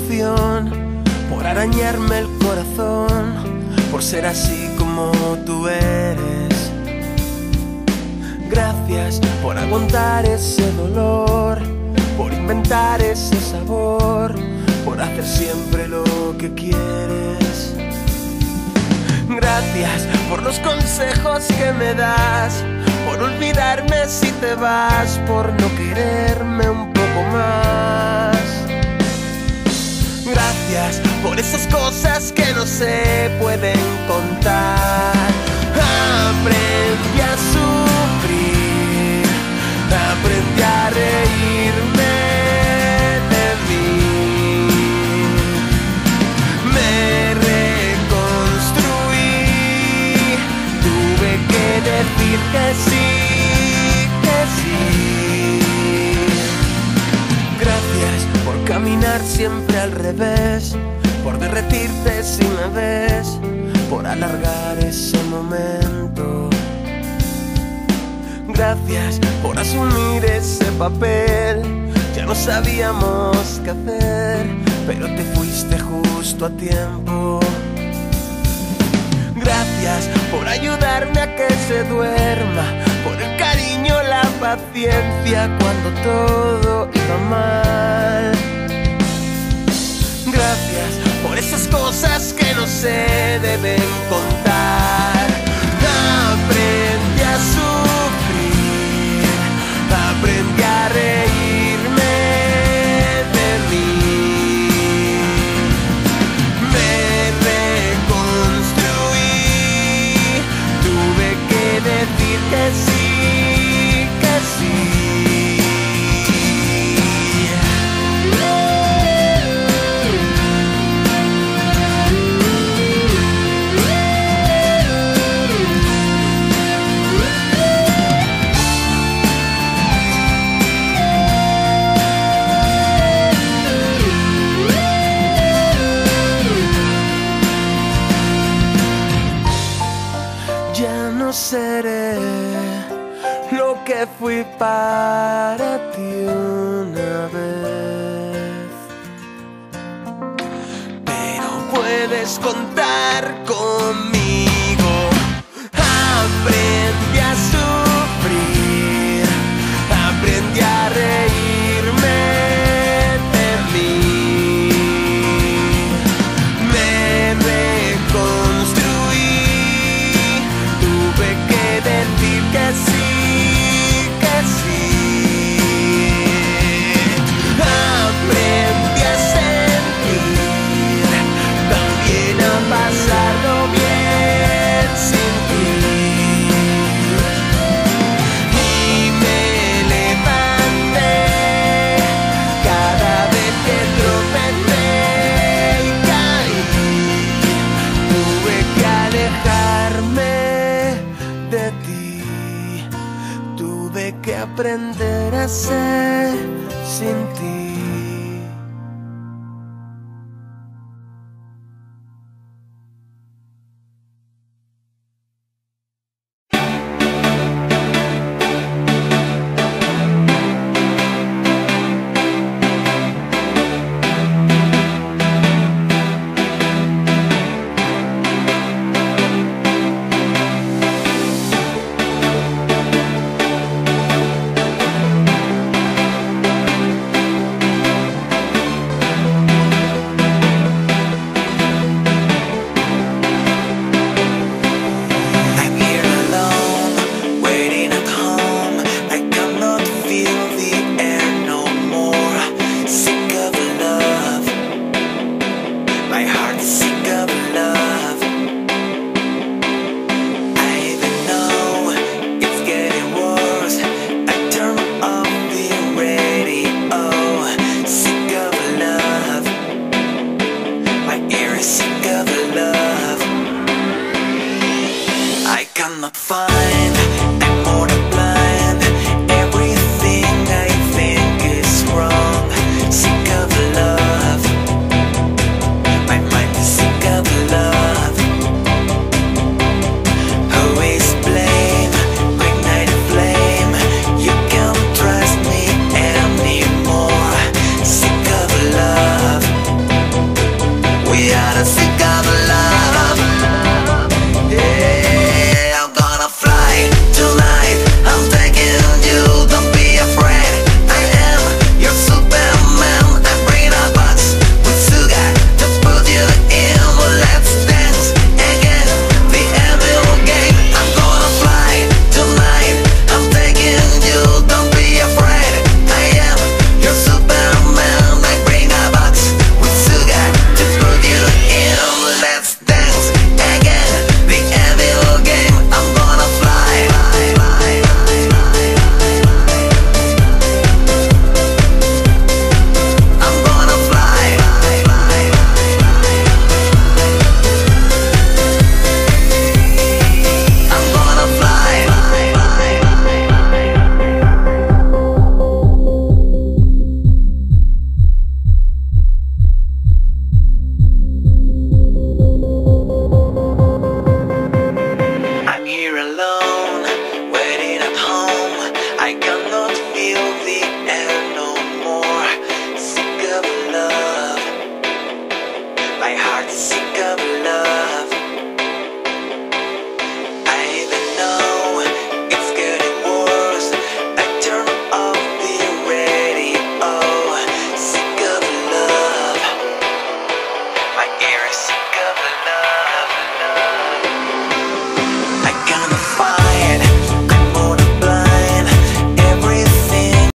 canción, por arañarme el corazón, por ser así como tú eres. Gracias por aguantar ese dolor, por inventar ese sabor, por hacer siempre lo que quieres. Gracias por los consejos que me das, por olvidarme si te vas, por no quererme un poco más. Gracias por esas cosas que no se pueden contar. Aprendí a sufrir, aprendí a reírme de mí. Me reconstruí, tuve que decir que sí, que sí. Gracias por caminar siempre al revés, por derretirte si me ves, por alargar ese momento. Gracias por asumir ese papel, ya no sabíamos qué hacer, pero te fuiste justo a tiempo. Gracias por ayudarme a que se duerma, por el cariño, la paciencia cuando todo iba mal. Gracias por esas cosas que no se deben contar. Aprendí a sufrir, aprendí a reírme de mí. Me reconstruí, tuve que decir que sí, que sí. Ya no seré lo que fui para ti una vez, pero puedes contar conmigo. Aprendí a sufrir, aprendí a reírme de mí. Me reconstruí, tuve que decir que sí, que sí. Aprendí a sentir, también a pasarlo bien sin ti. Y me levanté cada vez que tropecé y caí. Tuve que alejarme de ti, tuve que aprender a ser sin ti.